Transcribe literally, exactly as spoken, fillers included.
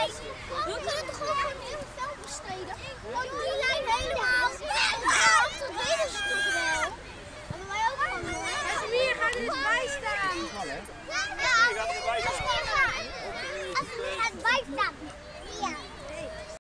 We kunnen toch ook gewoon heel veel besteden? Want die lijn helemaal